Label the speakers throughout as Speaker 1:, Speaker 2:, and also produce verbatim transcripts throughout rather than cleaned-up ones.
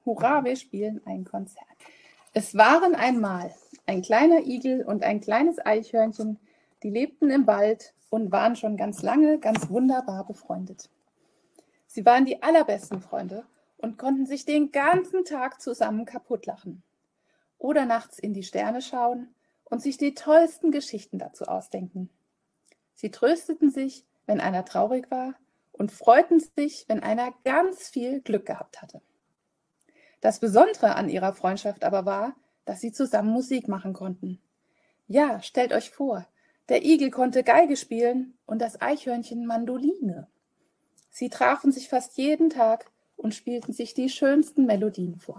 Speaker 1: Hurra, wir spielen ein Konzert. Es waren einmal ein kleiner Igel und ein kleines Eichhörnchen, die lebten im Wald und waren schon ganz lange ganz wunderbar befreundet. Sie waren die allerbesten Freunde und konnten sich den ganzen Tag zusammen kaputtlachen oder nachts in die Sterne schauen und sich die tollsten Geschichten dazu ausdenken. Sie trösteten sich, wenn einer traurig war, und freuten sich, wenn einer ganz viel Glück gehabt hatte. Das Besondere an ihrer Freundschaft aber war, dass sie zusammen Musik machen konnten. Ja, stellt euch vor, der Igel konnte Geige spielen und das Eichhörnchen Mandoline. Sie trafen sich fast jeden Tag und spielten sich die schönsten Melodien vor.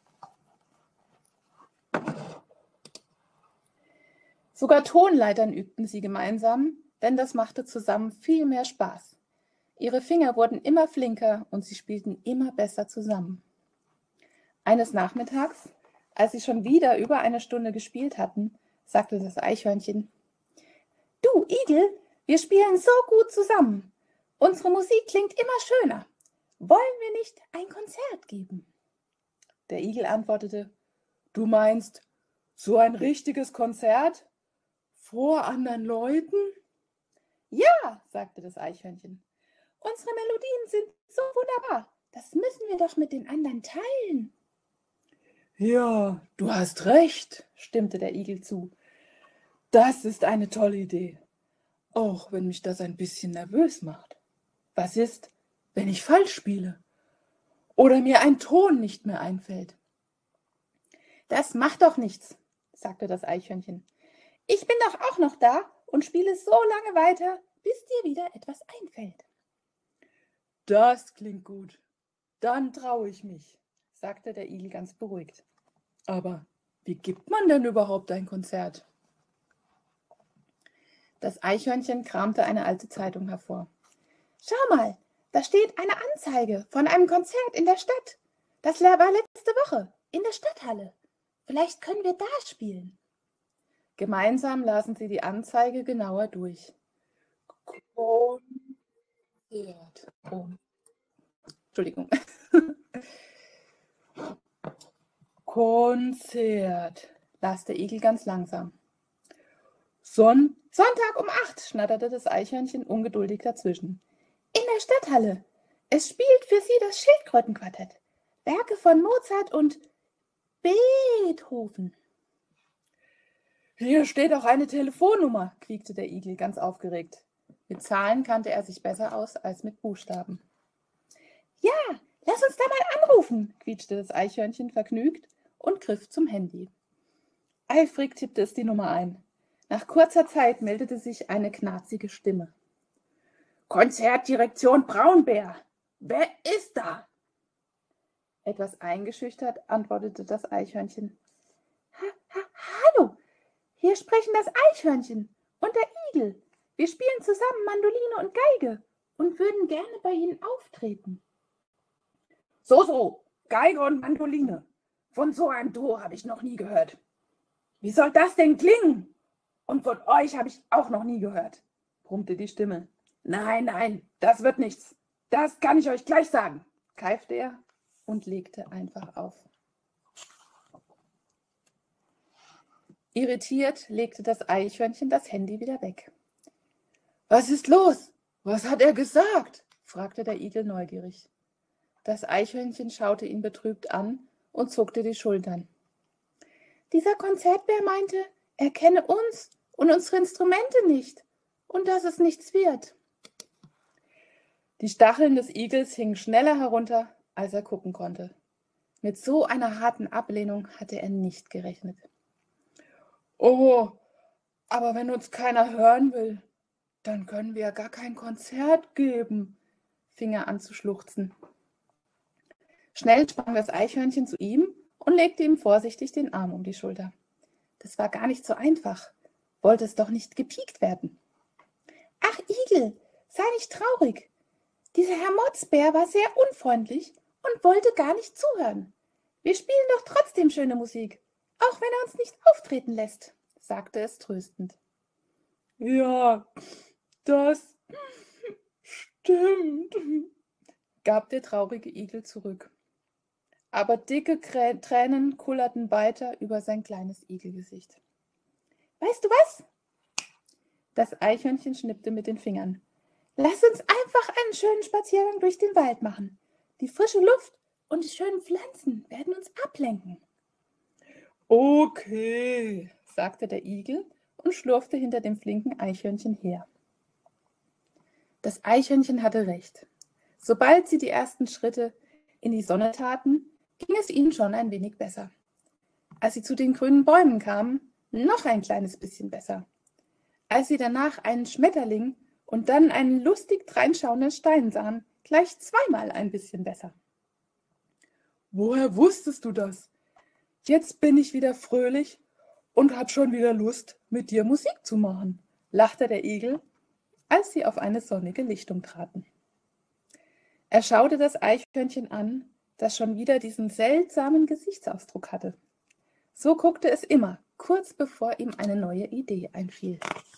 Speaker 1: Sogar Tonleitern übten sie gemeinsam, denn das machte zusammen viel mehr Spaß. Ihre Finger wurden immer flinker und sie spielten immer besser zusammen. Eines Nachmittags, als sie schon wieder über eine Stunde gespielt hatten, sagte das Eichhörnchen: »Du, Igel, wir spielen so gut zusammen. Unsere Musik klingt immer schöner. Wollen wir nicht ein Konzert geben?« Der Igel antwortete: »Du meinst, so ein richtiges Konzert? Vor anderen Leuten?« »Ja«, sagte das Eichhörnchen. »Unsere Melodien sind so wunderbar. Das müssen wir doch mit den anderen teilen.« »Ja, du hast recht«, stimmte der Igel zu. »Das ist eine tolle Idee, auch wenn mich das ein bisschen nervös macht. Was ist, wenn ich falsch spiele oder mir ein Ton nicht mehr einfällt?« »Das macht doch nichts«, sagte das Eichhörnchen. »Ich bin doch auch noch da und spiele so lange weiter, bis dir wieder etwas einfällt.« »Das klingt gut. Dann traue ich mich«, sagte der Igel ganz beruhigt. »Aber wie gibt man denn überhaupt ein Konzert?« Das Eichhörnchen kramte eine alte Zeitung hervor. »Schau mal, da steht eine Anzeige von einem Konzert in der Stadt. Das war letzte Woche in der Stadthalle. Vielleicht können wir da spielen.« Gemeinsam lasen sie die Anzeige genauer durch. Konzert. Oh. Entschuldigung. Konzert, las der Igel ganz langsam. Son Sonntag um acht, schnatterte das Eichhörnchen ungeduldig dazwischen. In der Stadthalle. Es spielt für Sie das Schildkrötenquartett. Werke von Mozart und Beethoven. Hier steht auch eine Telefonnummer, quiekte der Igel ganz aufgeregt. Mit Zahlen kannte er sich besser aus als mit Buchstaben. Ja, lass uns da mal anrufen, quietschte das Eichhörnchen vergnügt und griff zum Handy. Eifrig tippte es die Nummer ein. Nach kurzer Zeit meldete sich eine knarzige Stimme. »Konzertdirektion Braunbär, wer ist da?« Etwas eingeschüchtert antwortete das Eichhörnchen. Ha, ha, »Hallo, hier sprechen das Eichhörnchen und der Igel. Wir spielen zusammen Mandoline und Geige und würden gerne bei Ihnen auftreten.« »So, so, Geige und Mandoline. Von so einem Duo habe ich noch nie gehört. Wie soll das denn klingen? Und von euch habe ich auch noch nie gehört«, brummte die Stimme. »Nein, nein, das wird nichts. Das kann ich euch gleich sagen«, keifte er und legte einfach auf. Irritiert legte das Eichhörnchen das Handy wieder weg. »Was ist los? Was hat er gesagt?«, fragte der Igel neugierig. Das Eichhörnchen schaute ihn betrübt an und zuckte die Schultern. »Dieser Konzertbär meinte, er kenne uns und unsere Instrumente nicht und dass es nichts wird.« Die Stacheln des Igels hingen schneller herunter, als er gucken konnte. Mit so einer harten Ablehnung hatte er nicht gerechnet. »Oh, aber wenn uns keiner hören will, dann können wir ja gar kein Konzert geben«, fing er an zu schluchzen. Schnell sprang das Eichhörnchen zu ihm und legte ihm vorsichtig den Arm um die Schulter. Das war gar nicht so einfach. Wollte es doch nicht gepiekt werden. »Ach, Igel, sei nicht traurig. Dieser Herr Motzbär war sehr unfreundlich und wollte gar nicht zuhören. Wir spielen doch trotzdem schöne Musik, auch wenn er uns nicht auftreten lässt«, sagte es tröstend. »Ja, das stimmt«, gab der traurige Igel zurück. aber dicke Krä- Tränen kullerten weiter über sein kleines Igelgesicht. Weißt du was? Das Eichhörnchen schnippte mit den Fingern. Lass uns einfach einen schönen Spaziergang durch den Wald machen. Die frische Luft und die schönen Pflanzen werden uns ablenken. Okay, sagte der Igel und schlurfte hinter dem flinken Eichhörnchen her. Das Eichhörnchen hatte recht. Sobald sie die ersten Schritte in die Sonne taten, ging es ihnen schon ein wenig besser. Als sie zu den grünen Bäumen kamen, noch ein kleines bisschen besser. Als sie danach einen Schmetterling und dann einen lustig dreinschauenden Stein sahen, gleich zweimal ein bisschen besser. Woher wusstest du das? Jetzt bin ich wieder fröhlich und hab schon wieder Lust, mit dir Musik zu machen, lachte der Igel, als sie auf eine sonnige Lichtung traten. Er schaute das Eichhörnchen an, das schon wieder diesen seltsamen Gesichtsausdruck hatte. So guckte es immer, kurz bevor ihm eine neue Idee einfiel.